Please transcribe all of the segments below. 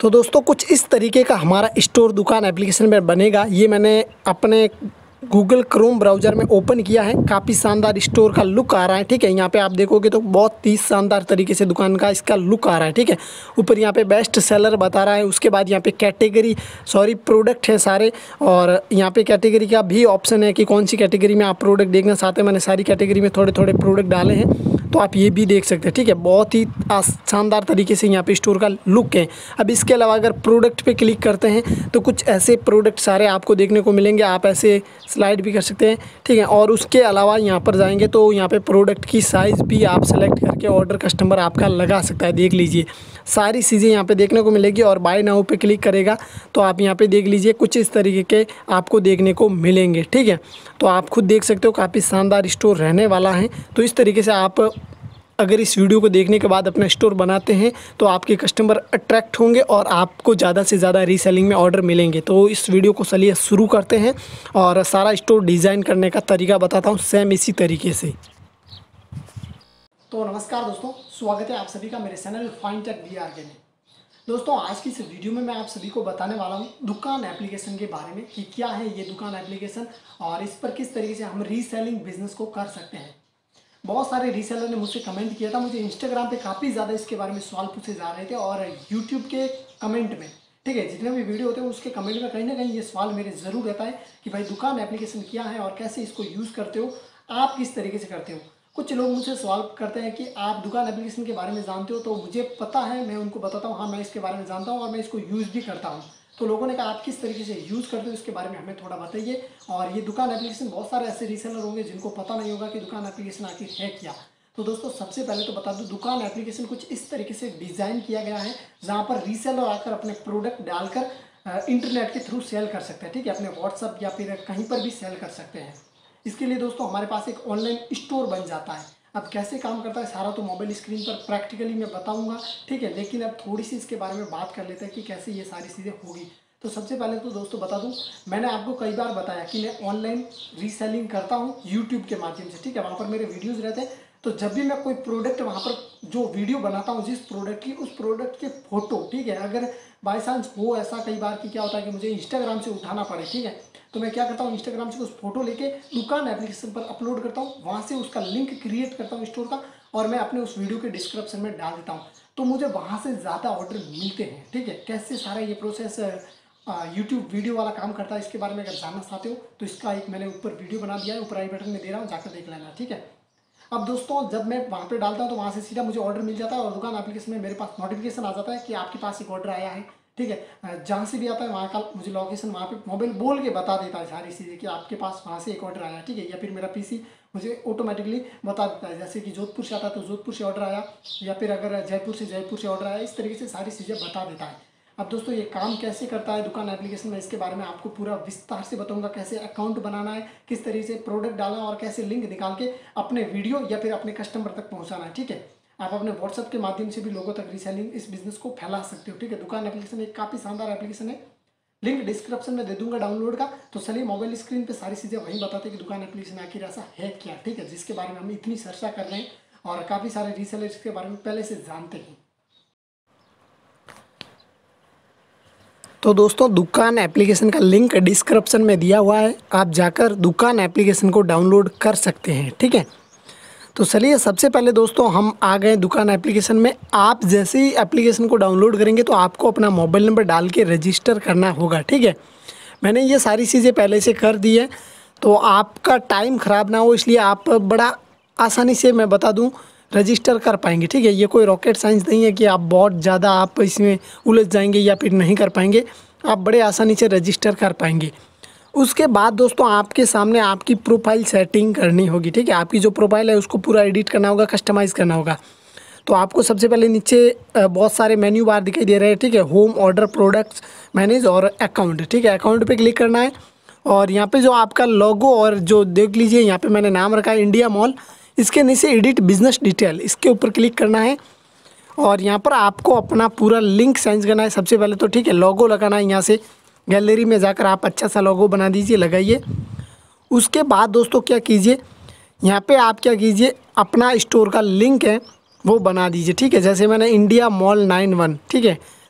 तो दोस्तों कुछ इस तरीके का हमारा स्टोर दुकान एप्लीकेशन में बनेगा। ये मैंने अपने गूगल क्रोम ब्राउज़र में ओपन किया है। काफ़ी शानदार स्टोर का लुक आ रहा है। ठीक है, यहाँ पे आप देखोगे तो बहुत ही शानदार तरीके से दुकान का इसका लुक आ रहा है। ठीक है, ऊपर यहाँ पे बेस्ट सेलर बता रहा है। उसके बाद यहाँ पे कैटेगरी प्रोडक्ट है सारे, और यहाँ पे कैटेगरी का भी ऑप्शन है कि कौन सी कैटेगरी में आप प्रोडक्ट देखना चाहते हैं। मैंने सारी कैटेगरी में थोड़े थोड़े प्रोडक्ट डाले हैं, तो आप ये भी देख सकते हैं। ठीक है, बहुत ही शानदार तरीके से यहाँ पे स्टोर का लुक है। अब इसके अलावा अगर प्रोडक्ट पे क्लिक करते हैं तो कुछ ऐसे प्रोडक्ट सारे आपको देखने को मिलेंगे। आप ऐसे स्लाइड भी कर सकते हैं। ठीक है, और उसके अलावा यहाँ पर जाएंगे तो यहाँ पे प्रोडक्ट की साइज़ भी आप सेलेक्ट करके ऑर्डर कस्टमर आपका लगा सकता है। देख लीजिए सारी चीज़ें यहाँ पे देखने को मिलेगी। और बाय नाउ पे क्लिक करेगा तो आप यहाँ पे देख लीजिए कुछ इस तरीके के आपको देखने को मिलेंगे। ठीक है, तो आप खुद देख सकते हो काफ़ी शानदार स्टोर रहने वाला है। तो इस तरीके से आप अगर इस वीडियो को देखने के बाद अपना स्टोर बनाते हैं तो आपके कस्टमर अट्रैक्ट होंगे और आपको ज़्यादा से ज़्यादा रीसेलिंग में ऑर्डर मिलेंगे। तो इस वीडियो को चलिए शुरू करते हैं और सारा स्टोर डिज़ाइन करने का तरीका बताता हूँ सेम इसी तरीके से। तो नमस्कार दोस्तों, स्वागत है आप सभी का मेरे चैनल फाइन टेक BRK में। दोस्तों आज की इस वीडियो में मैं आप सभी को बताने वाला हूँ दुकान एप्लीकेशन के बारे में कि क्या है ये दुकान एप्लीकेशन और इस पर किस तरीके से हम रीसेलिंग बिजनेस को कर सकते हैं। बहुत सारे रीसेलर ने मुझसे कमेंट किया था, मुझे इंस्टाग्राम पे काफ़ी ज़्यादा इसके बारे में सवाल पूछे जा रहे थे और यूट्यूब के कमेंट में, ठीक है, जितने भी वीडियो होते हैं उसके कमेंट में कहीं ना कहीं ये सवाल मेरे ज़रूर रहता है कि भाई दुकान एप्लीकेशन क्या है और कैसे इसको यूज़ करते हो, आप किस तरीके से करते हो। कुछ लोग मुझसे सवाल करते हैं कि आप दुकान एप्लीकेशन के बारे में जानते हो, तो मुझे पता है, मैं उनको बताता हूँ हाँ मैं इसके बारे में जानता हूँ और मैं इसको यूज़ भी करता हूँ। तो लोगों ने कहा आप किस तरीके से यूज़ करते हो इसके बारे में हमें थोड़ा बताइए। और ये दुकान एप्लीकेशन बहुत सारे ऐसे रीसेलर होंगे जिनको पता नहीं होगा कि दुकान एप्लीकेशन आखिर है क्या। तो दोस्तों सबसे पहले तो बता दूं दुकान एप्लीकेशन कुछ इस तरीके से डिज़ाइन किया गया है जहां पर रीसेलर आकर अपने प्रोडक्ट डालकर इंटरनेट के थ्रू सेल कर सकते हैं। ठीक है, अपने व्हाट्सअप या फिर कहीं पर भी सेल कर सकते हैं। इसके लिए दोस्तों हमारे पास एक ऑनलाइन स्टोर बन जाता है। अब कैसे काम करता है सारा तो मोबाइल स्क्रीन पर प्रैक्टिकली मैं बताऊंगा। ठीक है, लेकिन अब थोड़ी सी इसके बारे में बात कर लेते हैं कि कैसे ये सारी चीज़ें होगी। तो सबसे पहले तो दोस्तों बता दूं, मैंने आपको कई बार बताया कि मैं ऑनलाइन रीसेलिंग करता हूं यूट्यूब के माध्यम से। ठीक है, वहां पर मेरे वीडियोस रहते हैं। तो जब भी मैं कोई प्रोडक्ट वहाँ पर जो वीडियो बनाता हूँ जिस प्रोडक्ट की, उस प्रोडक्ट के फोटो, ठीक है, अगर बाय चांस हो ऐसा कई बार कि क्या होता है कि मुझे इंस्टाग्राम से उठाना पड़े, ठीक है, तो मैं क्या करता हूँ इंस्टाग्राम से उस फोटो लेके दुकान एप्लीकेशन पर अपलोड करता हूँ, वहाँ से उसका लिंक क्रिएट करता हूँ स्टोर का और मैं अपने उस वीडियो के डिस्क्रिप्शन में डाल देता हूँ। तो मुझे वहाँ से ज़्यादा ऑर्डर मिलते हैं। ठीक है, कैसे सारा ये प्रोसेस यूट्यूब वीडियो वाला काम करता है इसके बारे में अगर जानना चाहते हो तो इसका एक मैंने ऊपर वीडियो बना दिया है, ऊपर आई बटन में दे रहा हूँ, जाकर देख लेना। ठीक है, अब दोस्तों जब मैं वहाँ पे डालता हूँ तो वहाँ से सीधा मुझे ऑर्डर मिल जाता है और दुकान एप्लीकेशन में मेरे पास नोटिफिकेशन आ जाता है कि आपके पास एक ऑर्डर आया है। ठीक है, जहाँ से भी आता है वहाँ का मुझे लोकेशन वहाँ पे मोबाइल बोल के बता देता है सारी चीज़ें कि आपके पास वहाँ से एक ऑर्डर आया। ठीक है, या फिर मेरा पीसी मुझे ऑटोमेटिकली बता देता है, जैसे कि जोधपुर से आता है तो जोधपुर से ऑर्डर आया, या फिर अगर जयपुर से ऑर्डर आया, इस तरीके से सारी चीज़ें बता देता है। अब दोस्तों ये काम कैसे करता है दुकान एप्लीकेशन में, इसके बारे में आपको पूरा विस्तार से बताऊंगा। कैसे अकाउंट बनाना है, किस तरीके से प्रोडक्ट डालना है और कैसे लिंक निकाल के अपने वीडियो या फिर अपने कस्टमर तक पहुंचाना है। ठीक है, आप अपने व्हाट्सअप के माध्यम से भी लोगों तक रीसेलिंग इस बिजनेस को फैला सकते हो। ठीक है, दुकान एप्लीकेशन एक काफ़ी शानदार एप्लीकेशन है, लिंक डिस्क्रिप्शन में दे दूंगा डाउनलोड का। तो चलिए मोबाइल स्क्रीन पर सारी चीज़ें वहीं बताते हैं कि दुकान एप्लीकेशन आखिर ऐसा है क्या। ठीक है, जिसके बारे में हम इतनी चर्चा कर रहे हैं और काफ़ी सारे रीसेलर इसके बारे में पहले से जानते हैं। तो दोस्तों दुकान एप्लीकेशन का लिंक डिस्क्रिप्शन में दिया हुआ है, आप जाकर दुकान एप्लीकेशन को डाउनलोड कर सकते हैं। ठीक है, तो चलिए सबसे पहले दोस्तों हम आ गए दुकान एप्लीकेशन में। आप जैसे ही एप्लीकेशन को डाउनलोड करेंगे तो आपको अपना मोबाइल नंबर डाल के रजिस्टर करना होगा। ठीक है, मैंने ये सारी चीज़ें पहले से कर दी है तो आपका टाइम ख़राब ना हो, इसलिए आप बड़ा आसानी से मैं बता दूँ रजिस्टर कर पाएंगे। ठीक है, ये कोई रॉकेट साइंस नहीं है कि आप बहुत ज़्यादा आप इसमें उलझ जाएंगे या फिर नहीं कर पाएंगे, आप बड़े आसानी से रजिस्टर कर पाएंगे। उसके बाद दोस्तों आपके सामने आपकी प्रोफाइल सेटिंग करनी होगी। ठीक है, आपकी जो प्रोफाइल है उसको पूरा एडिट करना होगा, कस्टमाइज़ करना होगा। तो आपको सबसे पहले नीचे बहुत सारे मेन्यू बार दिखाई दे रहे हैं। ठीक है, होम, ऑर्डर, प्रोडक्ट्स, मैनेज और अकाउंट। ठीक है, अकाउंट पे क्लिक करना है और यहाँ पे जो आपका लोगो और जो देख लीजिए यहाँ पे मैंने नाम रखा है इंडिया मॉल, इसके नीचे एडिट बिजनेस डिटेल, इसके ऊपर क्लिक करना है और यहाँ पर आपको अपना पूरा लिंक चेंज करना है सबसे पहले तो। ठीक है, लोगो लगाना है, यहाँ से गैलरी में जाकर आप अच्छा सा लोगो बना दीजिए, लगाइए। उसके बाद दोस्तों क्या कीजिए, यहाँ पे आप क्या कीजिए अपना स्टोर का लिंक है वो बना दीजिए। ठीक है, जैसे मैंने इंडिया मॉल 91, ठीक है,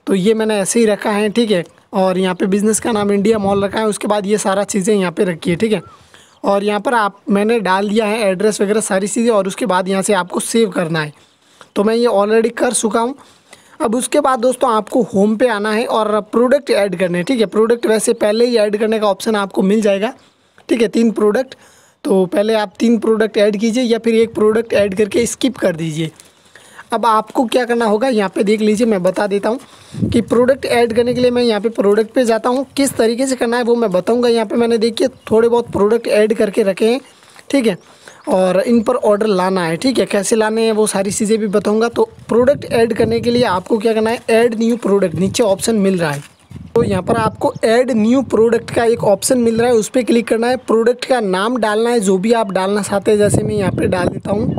तो ये मैंने ऐसे ही रखा है, ठीक है। और यहाँ पे बिज़नेस का नाम इंडिया मॉल रखा है। उसके बाद ये सारा चीज़ें यहाँ पे रखी है, ठीक है। और यहाँ पर मैंने डाल दिया है एड्रेस वगैरह सारी चीज़ें, और उसके बाद यहाँ से आपको सेव करना है। तो मैं ये ऑलरेडी कर चुका हूँ। अब उसके बाद दोस्तों आपको होम पे आना है और प्रोडक्ट ऐड करने हैं, ठीक है। प्रोडक्ट वैसे पहले ही ऐड करने का ऑप्शन आपको मिल जाएगा, ठीक है। 3 प्रोडक्ट, तो पहले आप 3 प्रोडक्ट ऐड कीजिए या फिर 1 प्रोडक्ट ऐड करके स्किप कर दीजिए। अब आपको क्या करना होगा, यहाँ पे देख लीजिए, मैं बता देता हूँ कि प्रोडक्ट ऐड करने के लिए मैं यहाँ पे प्रोडक्ट पे जाता हूँ। किस तरीके से करना है वो मैं बताऊँगा। यहाँ पे मैंने देखिए थोड़े बहुत प्रोडक्ट ऐड करके रखे हैं, ठीक है। और इन पर ऑर्डर लाना है, ठीक है। कैसे लाने हैं वो सारी चीज़ें भी बताऊँगा। तो प्रोडक्ट ऐड करने के लिए आपको क्या करना है, ऐड न्यू प्रोडक्ट, नीचे ऑप्शन मिल रहा है। तो यहाँ पर आपको ऐड न्यू प्रोडक्ट का एक ऑप्शन मिल रहा है, उस पर क्लिक करना है। प्रोडक्ट का नाम डालना है जो भी आप डालना चाहते हैं, जैसे मैं यहाँ पे डाल देता हूँ,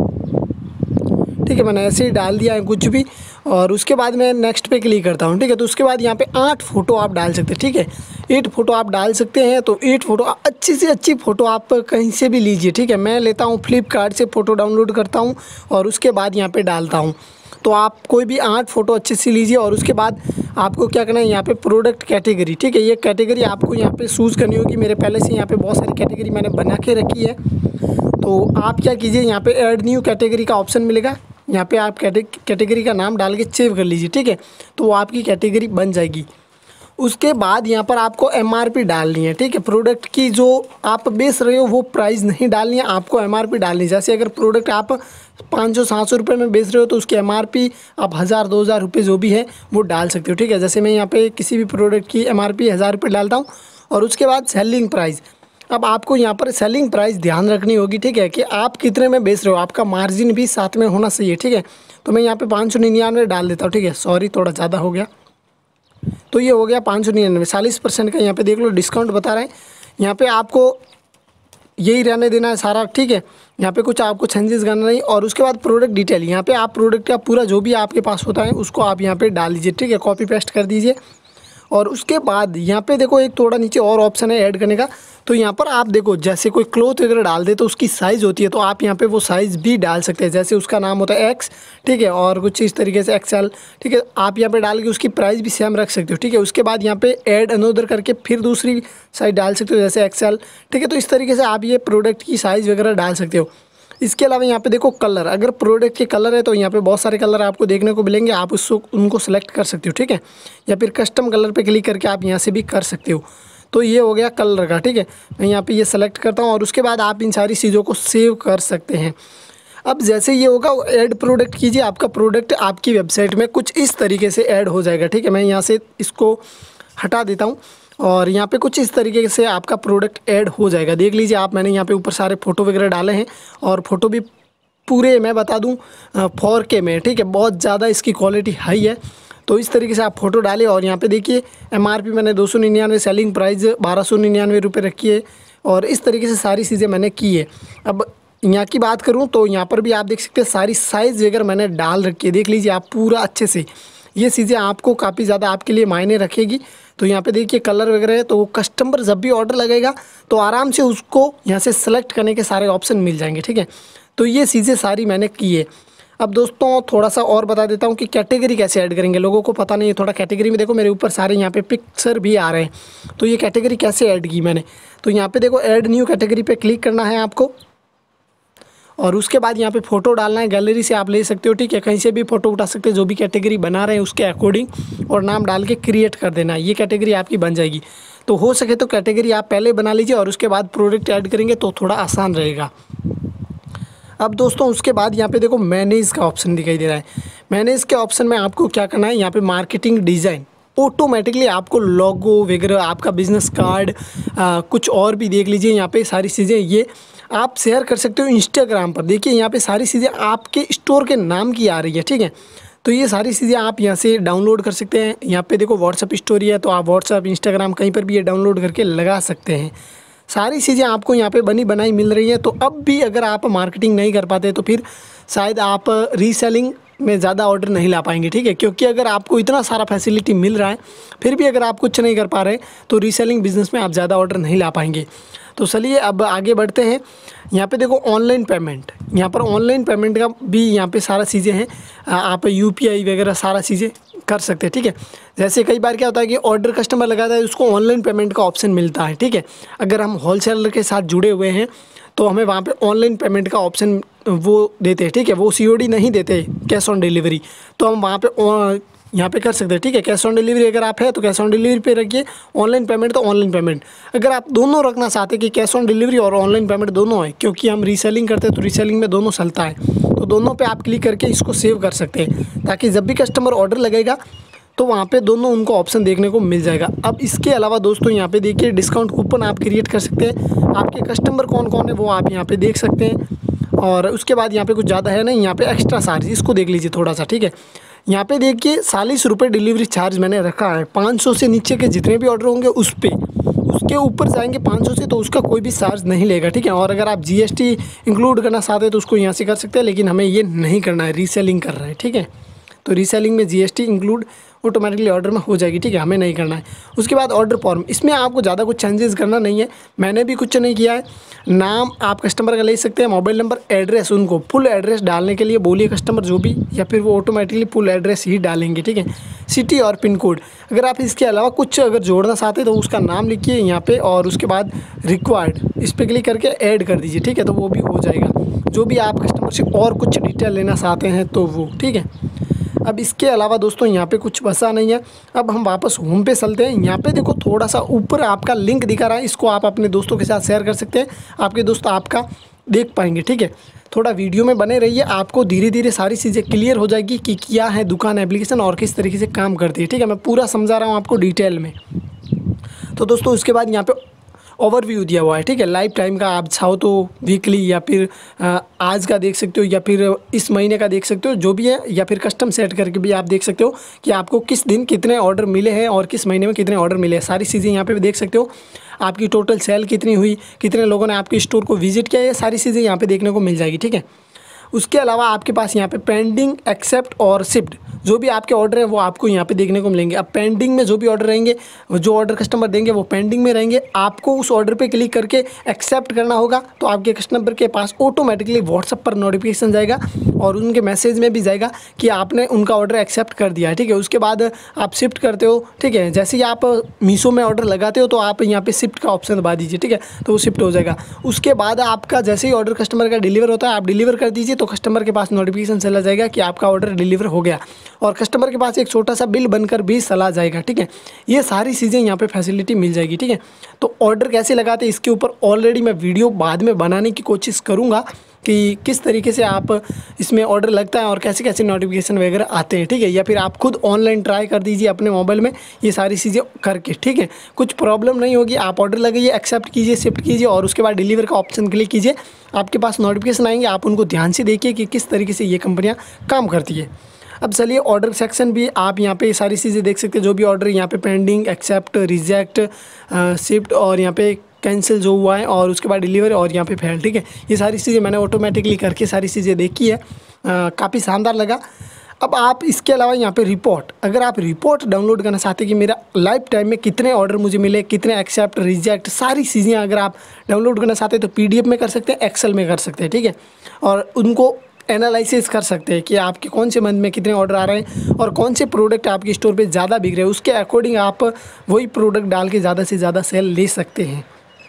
ठीक है। मैंने ऐसे ही डाल दिया है कुछ भी, और उसके बाद मैं नेक्स्ट पे क्लिक करता हूँ, ठीक है। तो उसके बाद यहाँ पे 8 फ़ोटो आप डाल सकते हैं, ठीक है। 8 फ़ोटो आप डाल सकते हैं। तो 8 फ़ोटो, अच्छी से अच्छी फ़ोटो आप कहीं से भी लीजिए, ठीक है। मैं लेता हूँ फ्लिपकार्ट से फ़ोटो डाउनलोड करता हूँ और उसके बाद यहाँ पे डालता हूँ। तो आप कोई भी 8 फ़ोटो अच्छे से लीजिए, और उसके बाद आपको क्या करना है, यहाँ पे प्रोडक्ट कैटेगरी, ठीक है। ये कैटेगरी आपको यहाँ पे चूज़ करनी होगी। मेरे पहले से यहाँ पे बहुत सारी कैटेगरी मैंने बना के रखी है। तो आप क्या कीजिए, यहाँ पे ऐड न्यू कैटेगरी का ऑप्शन मिलेगा, यहाँ पे आप कैटेगरी का नाम डाल के सेव कर लीजिए, ठीक है। तो वो आपकी कैटेगरी बन जाएगी। उसके बाद यहाँ पर आपको MRP डालनी है, ठीक है। प्रोडक्ट की जो आप बेच रहे हो वो प्राइस नहीं डालनी है, आपको MRP डालनी है। जैसे अगर प्रोडक्ट आप 500-700 रुपये में बेच रहे हो तो उसकी MRP आप 1000-2000 रुपये जो भी है वो डाल सकते हो, ठीक है। जैसे मैं यहाँ पे किसी भी प्रोडक्ट की MRP 1000 रुपये डालता हूँ। और उसके बाद सेलिंग प्राइस, अब आपको यहाँ पर सेलिंग प्राइस ध्यान रखनी होगी, ठीक है, कि आप कितने में बेच रहे हो, आपका मार्जिन भी साथ में होना चाहिए, ठीक है। तो मैं यहाँ पे 599 डाल देता हूँ, ठीक है। सॉरी, थोड़ा ज़्यादा हो गया। तो ये हो गया 599, 40% का यहाँ पे देख लो डिस्काउंट बता रहे हैं। यहाँ पे आपको यही रहने देना है सारा, ठीक है। यहाँ पे कुछ आपको चेंजेस करना नहीं। और उसके बाद प्रोडक्ट डिटेल, यहाँ पे आप प्रोडक्ट का पूरा जो भी आपके पास होता है उसको आप यहाँ पे डाल दीजिए, ठीक है। कॉपी पेस्ट कर दीजिए। और उसके बाद यहाँ पे देखो एक थोड़ा नीचे और ऑप्शन है ऐड करने का। तो यहाँ पर आप देखो, जैसे कोई क्लोथ वगैरह डाल दे तो उसकी साइज़ होती है, तो आप यहाँ पे वो साइज़ भी डाल सकते हैं। जैसे उसका नाम होता है X, ठीक है, और कुछ इस तरीके से XL, ठीक है। आप यहाँ पे डाल के उसकी प्राइस भी सेम रख सकते हो, ठीक है। उसके बाद यहाँ पे ऐड अनोदर करके फिर दूसरी साइज़ डाल सकते हो, जैसे XL, ठीक है। तो इस तरीके से आप ये प्रोडक्ट की साइज़ वगैरह डाल सकते हो। इसके अलावा यहाँ पे देखो कलर, अगर प्रोडक्ट के कलर है तो यहाँ पे बहुत सारे कलर आपको देखने को मिलेंगे, आप उसको उनको सेलेक्ट कर सकते हो, ठीक है। या फिर कस्टम कलर पे क्लिक करके आप यहाँ से भी कर सकते हो। तो ये हो गया कलर का, ठीक है। मैं यहाँ पे ये सेलेक्ट करता हूँ और उसके बाद आप इन सारी चीज़ों को सेव कर सकते हैं। अब जैसे ये होगा ऐड प्रोडक्ट कीजिए, आपका प्रोडक्ट आपकी वेबसाइट में कुछ इस तरीके से ऐड हो जाएगा, ठीक है। मैं यहाँ से इसको हटा देता हूँ और यहाँ पे कुछ इस तरीके से आपका प्रोडक्ट ऐड हो जाएगा। देख लीजिए आप, मैंने यहाँ पे ऊपर सारे फ़ोटो वगैरह डाले हैं और फ़ोटो भी पूरे मैं बता दूँ 4K में, ठीक है। बहुत ज़्यादा इसकी क्वालिटी हाई है। तो इस तरीके से आप फ़ोटो डालें और यहाँ पे देखिए MRP मैंने 299, सेलिंग प्राइस 1299 रुपये रखी है। और इस तरीके से सारी चीज़ें मैंने की है। अब यहाँ की बात करूँ तो यहाँ पर भी आप देख सकते हैं सारी साइज़ वगैरह मैंने डाल रखी है। देख लीजिए आप पूरा अच्छे से, ये चीज़ें आपको काफ़ी ज़्यादा आपके लिए मायने रखेगी। तो यहाँ पे देखिए कलर वगैरह है, तो कस्टमर जब भी ऑर्डर लगेगा तो आराम से उसको यहाँ से सेलेक्ट करने के सारे ऑप्शन मिल जाएंगे, ठीक है। तो ये चीज़ें सारी मैंने की है। अब दोस्तों थोड़ा सा और बता देता हूँ कि कैटेगरी कैसे ऐड करेंगे, लोगों को पता नहीं है थोड़ा। कैटेगरी में देखो मेरे ऊपर सारे यहाँ पे पिक्चर भी आ रहे हैं। तो ये कैटेगरी कैसे ऐड की मैंने, तो यहाँ पे देखो ऐड न्यू कैटेगरी पे क्लिक करना है आपको। और उसके बाद यहाँ पे फ़ोटो डालना है, गैलरी से आप ले सकते हो, ठीक है। कहीं से भी फ़ोटो उठा सकते हो, जो भी कैटेगरी बना रहे हैं उसके अकॉर्डिंग, और नाम डाल के क्रिएट कर देना है। ये कैटेगरी आपकी बन जाएगी। तो हो सके तो कैटेगरी आप पहले बना लीजिए और उसके बाद प्रोडक्ट ऐड करेंगे तो थोड़ा आसान रहेगा। अब दोस्तों उसके बाद यहाँ पे देखो मैनेज का ऑप्शन दिखाई दे रहा है। मैनेज के ऑप्शन में आपको क्या करना है, यहाँ पे मार्केटिंग डिज़ाइन, ऑटोमेटिकली आपको लोगो वगैरह, आपका बिजनेस कार्ड, कुछ और भी देख लीजिए यहाँ पे सारी चीज़ें ये आप शेयर कर सकते हो इंस्टाग्राम पर। देखिए यहाँ पे सारी चीज़ें आपके स्टोर के नाम की आ रही है, ठीक है। तो ये सारी चीज़ें आप यहाँ से डाउनलोड कर सकते हैं। यहाँ पे देखो व्हाट्सअप स्टोरी है, तो आप व्हाट्सअप, इंस्टाग्राम कहीं पर भी ये डाउनलोड करके लगा सकते हैं। सारी चीज़ें आपको यहाँ पे बनी बनाई मिल रही हैं। तो अब भी अगर आप मार्केटिंग नहीं कर पाते तो फिर शायद आप रीसेलिंग में ज़्यादा ऑर्डर नहीं ला पाएंगे, ठीक है। क्योंकि अगर आपको इतना सारा फैसिलिटी मिल रहा है फिर भी अगर आप कुछ नहीं कर पा रहे तो रीसेलिंग बिजनेस में आप ज़्यादा ऑर्डर नहीं ला पाएंगे। तो चलिए अब आगे बढ़ते हैं। यहाँ पे देखो ऑनलाइन पेमेंट, यहाँ पर ऑनलाइन पेमेंट का भी यहाँ पे सारा चीज़ें हैं। आप UPI वगैरह सारा चीज़ें कर सकते हैं, ठीक है। जैसे कई बार क्या होता है कि ऑर्डर कस्टमर लगाता है, उसको ऑनलाइन पेमेंट का ऑप्शन मिलता है, ठीक है। अगर हम होलसेलर के साथ जुड़े हुए हैं तो हमें वहाँ पे ऑनलाइन पेमेंट का ऑप्शन वो देते हैं, ठीक है। वो COD नहीं देते, कैश ऑन डिलीवरी, तो हम वहाँ पे यहाँ पे कर सकते हैं, ठीक है। कैश ऑन डिलीवरी अगर आप है तो कैश ऑन डिलीवरी पे रखिए, ऑनलाइन पेमेंट तो ऑनलाइन पेमेंट। अगर आप दोनों रखना चाहते हैं कि कैश ऑन डिलीवरी और ऑनलाइन पेमेंट दोनों है, क्योंकि हम रीसेलिंग करते हैं तो रीसेलिंग में दोनों चलता है, तो दोनों पे आप क्लिक करके इसको सेव कर सकते हैं, ताकि जब भी कस्टमर ऑर्डर लगेगा तो वहाँ पे दोनों उनको ऑप्शन देखने को मिल जाएगा। अब इसके अलावा दोस्तों यहाँ पे देखिए डिस्काउंट कूपन आप क्रिएट कर सकते हैं, आपके कस्टमर कौन कौन है वो आप यहाँ पे देख सकते हैं। और उसके बाद यहाँ पे कुछ ज़्यादा है नहीं, यहाँ पे एक्स्ट्रा चार्ज, इसको देख लीजिए थोड़ा सा, ठीक है। यहाँ पे देखिए 40 रुपये डिलीवरी चार्ज मैंने रखा है। 500 से नीचे के जितने भी ऑर्डर होंगे उस पर, उसके ऊपर जाएंगे 500 से तो उसका कोई भी चार्ज नहीं लेगा, ठीक है। और अगर आप GST इंक्लूड करना चाहते हैं तो उसको यहाँ से कर सकते हैं, लेकिन हमें ये नहीं करना है, रीसेलिंग कर रहे हैं, ठीक है। तो रीसेलिंग में GST इंक्लूड ऑटोमेटिकली ऑर्डर में हो जाएगी, ठीक है, हमें नहीं करना है। उसके बाद ऑर्डर फॉर्म, इसमें आपको ज़्यादा कुछ चेंजेस करना नहीं है, मैंने भी कुछ नहीं किया है। नाम आप कस्टमर का ले सकते हैं, मोबाइल नंबर, एड्रेस, उनको फुल एड्रेस डालने के लिए बोलिए कस्टमर जो भी, या फिर वो ऑटोमेटिकली फुल एड्रेस ही डालेंगे, ठीक है। सिटी और पिन कोड, अगर आप इसके अलावा कुछ अगर जोड़ना चाहते हैं तो उसका नाम लिखिए यहाँ पे, और उसके बाद रिक्वायर्ड इस पर क्लिक करके ऐड कर दीजिए, ठीक है, तो वो भी हो जाएगा। जो भी आप कस्टमर से और कुछ डिटेल लेना चाहते हैं तो वो, ठीक है। अब इसके अलावा दोस्तों यहाँ पे कुछ बचा नहीं है। अब हम वापस होम पे चलते हैं। यहाँ पे देखो थोड़ा सा ऊपर आपका लिंक दिखा रहा है, इसको आप अपने दोस्तों के साथ शेयर कर सकते हैं, आपके दोस्त आपका देख पाएंगे, ठीक है। थोड़ा वीडियो में बने रहिए, आपको धीरे धीरे सारी चीज़ें क्लियर हो जाएगी कि क्या है दुकान एप्लीकेशन और किस तरीके से काम करती है, ठीक है। मैं पूरा समझा रहा हूँ आपको डिटेल में। तो दोस्तों उसके बाद यहाँ पे ओवरव्यू दिया हुआ है, ठीक है। लाइफ टाइम का आप चाहो तो वीकली या फिर आज का देख सकते हो, या फिर इस महीने का देख सकते हो, जो भी है, या फिर कस्टम सेट करके भी आप देख सकते हो कि आपको किस दिन कितने ऑर्डर मिले हैं और किस महीने में कितने ऑर्डर मिले हैं। सारी चीज़ें यहाँ पे भी देख सकते हो, आपकी टोटल सेल कितनी हुई, कितने लोगों ने आपके स्टोर को विजिट किया, ये सारी चीज़ें यहाँ पर देखने को मिल जाएगी, ठीक है। उसके अलावा आपके पास यहाँ पे पेंडिंग, एक्सेप्ट और शिफ्ट, जो भी आपके ऑर्डर हैं वो आपको यहाँ पे देखने को मिलेंगे। अब पेंडिंग में जो भी ऑर्डर रहेंगे, जो ऑर्डर कस्टमर देंगे वो पेंडिंग में रहेंगे। आपको उस ऑर्डर पे क्लिक करके एक्सेप्ट करना होगा, तो आपके कस्टमर के पास ऑटोमेटिकली व्हाट्सएप पर नोटिफिकेशन जाएगा और उनके मैसेज में भी जाएगा कि आपने उनका ऑर्डर एक्सेप्ट कर दिया है, ठीक है। उसके बाद आप शिफ्ट करते हो, ठीक है। जैसे ही आप मीशो में ऑर्डर लगाते हो तो आप यहाँ पे शिफ्ट का ऑप्शन दबा दीजिए, ठीक है, तो वो शिफ्ट हो जाएगा। उसके बाद आपका जैसे ही ऑर्डर कस्टमर का डिलीवर होता है आप डिलीवर कर दीजिए, तो कस्टमर के पास नोटिफिकेशन चला जाएगा कि आपका ऑर्डर डिलीवर हो गया, और कस्टमर के पास एक छोटा सा बिल बनकर भी चला जाएगा, ठीक है। ये सारी चीज़ें यहाँ पे फैसिलिटी मिल जाएगी, ठीक है। तो ऑर्डर कैसे लगाते हैं इसके ऊपर ऑलरेडी मैं वीडियो बाद में बनाने की कोशिश करूँगा कि किस तरीके से आप इसमें ऑर्डर लगता है और कैसे कैसे नोटिफिकेशन वगैरह आते हैं, ठीक है। या फिर आप खुद ऑनलाइन ट्राई कर दीजिए अपने मोबाइल में ये सारी चीज़ें करके, ठीक है। कुछ प्रॉब्लम नहीं होगी, आप ऑर्डर लगाइए, एक्सेप्ट कीजिए, शिफ्ट कीजिए और उसके बाद डिलीवर का ऑप्शन क्लिक कीजिए, आपके पास नोटिफिकेशन आएंगे, आप उनको ध्यान से देखिए कि किस तरीके से ये कंपनियाँ काम करती है। अब चलिए ऑर्डर सेक्शन भी आप यहाँ पे सारी चीज़ें देख सकते हैं, जो भी ऑर्डर यहाँ पे पेंडिंग, एक्सेप्ट, रिजेक्ट, शिफ्ट और यहाँ पे कैंसिल जो हुआ है, और उसके बाद डिलीवरी और यहाँ पे फेल, ठीक है। ये सारी चीज़ें मैंने ऑटोमेटिकली करके सारी चीज़ें देखी है, काफ़ी शानदार लगा। अब आप इसके अलावा यहाँ पे रिपोर्ट, अगर आप रिपोर्ट डाउनलोड करना चाहते हैं कि मेरा लाइफ टाइम में कितने ऑर्डर मुझे मिले, कितने एक्सेप्ट, रिजेक्ट, सारी चीज़ें अगर आप डाउनलोड करना चाहते हैं तो PDF में कर सकते हैं, एक्सेल में कर सकते हैं, ठीक है। और उनको एनालिसिस कर सकते हैं कि आपके कौन से मंथ में कितने ऑर्डर आ रहे हैं और कौन से प्रोडक्ट आपके स्टोर पे ज़्यादा बिक रहे हैं, उसके अकॉर्डिंग आप वही प्रोडक्ट डाल के ज़्यादा से ज़्यादा सेल ले सकते हैं।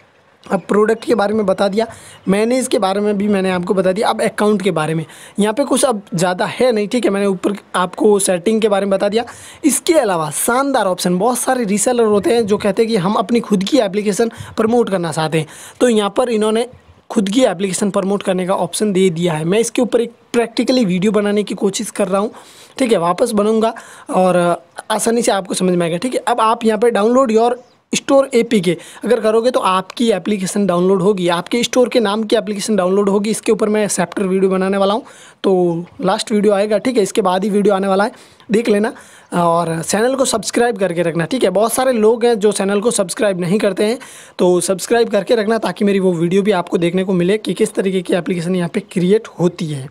अब प्रोडक्ट के बारे में बता दिया, मैनेज के बारे में भी मैंने आपको बता दिया। अब अकाउंट के बारे में यहाँ पे कुछ अब ज़्यादा है नहीं, ठीक है, मैंने ऊपर आपको सेटिंग के बारे में बता दिया। इसके अलावा शानदार ऑप्शन, बहुत सारे रीसेलर होते हैं जो कहते हैं कि हम अपनी खुद की एप्लीकेशन प्रमोट करना चाहते हैं, तो यहाँ पर इन्होंने खुद की एप्लीकेशन प्रमोट करने का ऑप्शन दे दिया है। मैं इसके ऊपर एक प्रैक्टिकली वीडियो बनाने की कोशिश कर रहा हूँ, ठीक है, वापस बनूँगा और आसानी से आपको समझ में आएगा, ठीक है। अब आप यहाँ पे डाउनलोड योर स्टोर APK अगर करोगे तो आपकी एप्लीकेशन डाउनलोड होगी, आपके स्टोर के नाम की एप्लीकेशन डाउनलोड होगी। इसके ऊपर मैं चैप्टर वीडियो बनाने वाला हूँ, तो लास्ट वीडियो आएगा, ठीक है, इसके बाद ही वीडियो आने वाला है, देख लेना। और चैनल को सब्सक्राइब करके रखना, ठीक है। बहुत सारे लोग हैं जो चैनल को सब्सक्राइब नहीं करते हैं, तो सब्सक्राइब करके रखना ताकि मेरी वो वीडियो भी आपको देखने को मिले कि किस तरीके की एप्लीकेशन यहाँ पे क्रिएट होती है।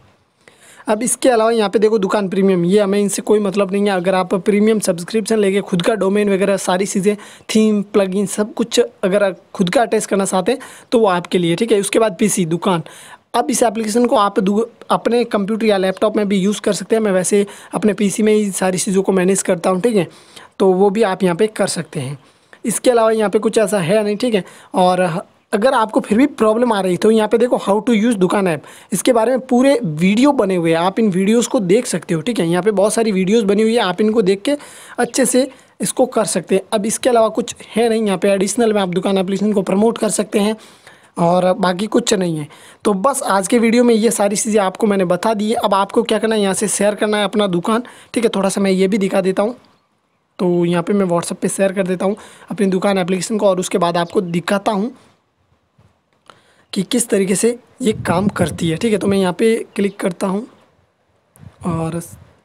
अब इसके अलावा यहाँ पे देखो दुकान प्रीमियम, ये हमें इनसे कोई मतलब नहीं है। अगर आप प्रीमियम सब्सक्रिप्शन लेके खुद का डोमेन वगैरह सारी चीज़ें, थीम, प्लगइन, सब कुछ अगर खुद का अटैच करना चाहते हैं तो वो आपके लिए, ठीक है। उसके बाद PC दुकान, अब इस एप्लीकेशन को आप अपने कंप्यूटर या लैपटॉप में भी यूज़ कर सकते हैं। मैं वैसे अपने पीसी में ही सारी चीज़ों को मैनेज करता हूँ, ठीक है, तो वो भी आप यहाँ पे कर सकते हैं। इसके अलावा यहाँ पे कुछ ऐसा है नहीं, ठीक है। और अगर आपको फिर भी प्रॉब्लम आ रही तो यहाँ पे देखो how to use Dukaan app, इसके बारे में पूरे वीडियो बने हुए हैं, आप इन वीडियोज़ को देख सकते हो, ठीक है। यहाँ पे बहुत सारी वीडियोज़ बनी हुई है, आप इनको देख के अच्छे से इसको कर सकते हैं। अब इसके अलावा कुछ है नहीं यहाँ पे एडिशनल में, आप दुकान एप्लीकेशन को प्रमोट कर सकते हैं और बाकी कुछ नहीं है। तो बस आज के वीडियो में ये सारी चीज़ें आपको मैंने बता दी है। अब आपको क्या करना है, यहाँ से शेयर करना है अपना दुकान, ठीक है। थोड़ा सा मैं ये भी दिखा देता हूँ, तो यहाँ पे मैं व्हाट्सएप पे शेयर कर देता हूँ अपनी दुकान एप्लीकेशन को और उसके बाद आपको दिखाता हूँ कि किस तरीके से ये काम करती है, ठीक है। तो मैं यहाँ पे क्लिक करता हूँ और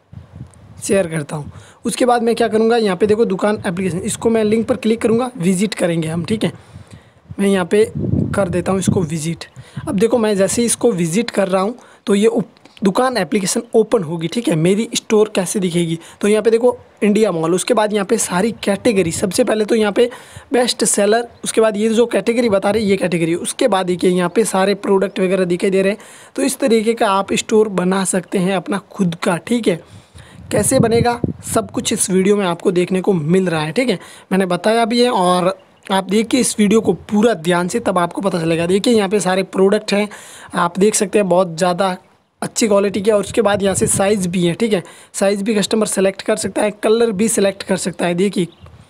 शेयर करता हूँ। उसके बाद मैं क्या करूँगा, यहाँ पे देखो दुकान एप्लीकेशन, इसको मैं लिंक पर क्लिक करूँगा, विजिट करेंगे हम, ठीक है। मैं यहाँ पे कर देता हूँ इसको विजिट। अब देखो मैं जैसे ही इसको विजिट कर रहा हूँ तो ये दुकान एप्लीकेशन ओपन होगी, ठीक है। मेरी स्टोर कैसे दिखेगी, तो यहाँ पे देखो इंडिया मॉल, उसके बाद यहाँ पे सारी कैटेगरी, सबसे पहले तो यहाँ पे बेस्ट सेलर, उसके बाद ये जो कैटेगरी बता रहे ये कैटेगरी, उसके बाद देखिए यहाँ पे सारे प्रोडक्ट वगैरह दिखाई दे रहे हैं। तो इस तरीके का आप स्टोर बना सकते हैं अपना खुद का, ठीक है। कैसे बनेगा सब कुछ इस वीडियो में आपको देखने को मिल रहा है, ठीक है। मैंने बताया भी है और आप देखिए इस वीडियो को पूरा ध्यान से, तब आपको पता चलेगा। देखिए यहाँ पे सारे प्रोडक्ट हैं, आप देख सकते हैं, बहुत ज़्यादा अच्छी क्वालिटी के। और उसके बाद यहाँ से साइज़ भी है, ठीक है, साइज़ भी कस्टमर सेलेक्ट कर सकता है, कलर भी सिलेक्ट कर सकता है, देखिए।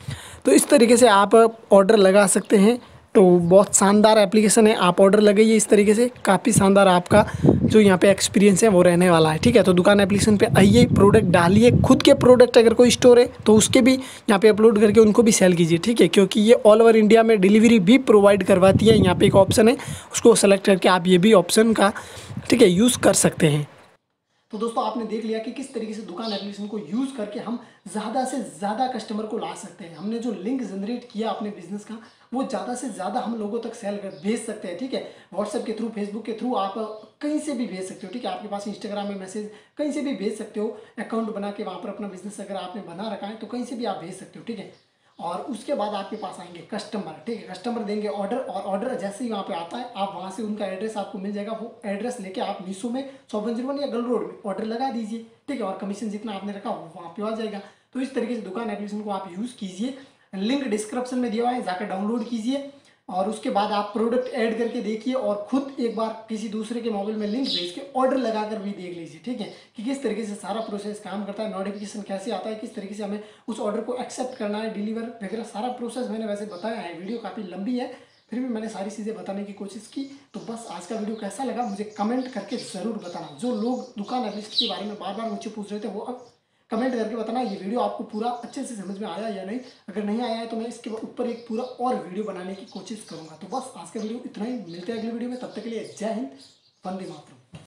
तो इस तरीके से आप ऑर्डर लगा सकते हैं। तो बहुत शानदार एप्लीकेशन है, आप ऑर्डर लगाइए इस तरीके से, काफ़ी शानदार आपका जो यहाँ पे एक्सपीरियंस है वो रहने वाला है, ठीक है। तो दुकान एप्लीकेशन पे आइए, प्रोडक्ट डालिए, खुद के प्रोडक्ट अगर कोई स्टोर है तो उसके भी यहाँ पे अपलोड करके उनको भी सेल कीजिए, ठीक है। क्योंकि ये ऑल ओवर इंडिया में डिलीवरी भी प्रोवाइड करवाती है। यहाँ पे एक ऑप्शन है, उसको सेलेक्ट करके आप ये भी ऑप्शन का, ठीक है, यूज़ कर सकते हैं। तो दोस्तों आपने देख लिया कि किस तरीके से दुकान एप्लीकेशन को यूज़ करके हम ज़्यादा से ज़्यादा कस्टमर को ला सकते हैं। हमने जो लिंक जनरेट किया अपने बिजनेस का, वो ज़्यादा से ज़्यादा हम लोगों तक सेल कर भेज सकते हैं, ठीक है। व्हाट्सएप के थ्रू, फेसबुक के थ्रू, आप कहीं से भी भेज सकते हो, ठीक है। आपके पास इंस्टाग्राम में मैसेज कहीं से भी भेज सकते हो, अकाउंट बना के वहाँ पर अपना बिजनेस अगर आपने बना रखा है तो कहीं से भी आप भेज सकते हो, ठीक है। और उसके बाद आपके पास आएंगे कस्टमर, ठीक है। कस्टमर देंगे ऑर्डर, और ऑर्डर जैसे ही वहाँ पे आता है आप वहाँ से उनका एड्रेस आपको मिल जाएगा, वो एड्रेस लेके आप मीशो में 100 या गल रोड में ऑर्डर लगा दीजिए, ठीक है। और कमीशन जितना आपने रखा वो वहाँ पे आ जाएगा। तो इस तरीके से दुकान एप्लीकेशन को आप यूज़ कीजिए, लिंक डिस्क्रिप्शन में दिया हुआ है, जाकर डाउनलोड कीजिए और उसके बाद आप प्रोडक्ट ऐड करके देखिए और खुद एक बार किसी दूसरे के मोबाइल में लिंक भेज के ऑर्डर लगाकर भी देख लीजिए, ठीक है, कि किस तरीके से सारा प्रोसेस काम करता है, नोटिफिकेशन कैसे आता है, किस तरीके से हमें उस ऑर्डर को एक्सेप्ट करना है, डिलीवर वगैरह सारा प्रोसेस मैंने वैसे बताया है। वीडियो काफ़ी लंबी है, फिर भी मैंने सारी चीज़ें बताने की कोशिश की। तो बस आज का वीडियो कैसा लगा मुझे कमेंट करके ज़रूर बताना। जो लोग दुकान एप्लीकेशन के बारे में बार बार मुझे पूछ रहे थे वो अब कमेंट करके बताना ये वीडियो आपको पूरा अच्छे से समझ में आया या नहीं। अगर नहीं आया है तो मैं इसके ऊपर एक पूरा और वीडियो बनाने की कोशिश करूँगा। तो बस आज का वीडियो इतना ही, मिलते हैं अगले वीडियो में, तब तक के लिए जय हिंद, वंदे मातरम।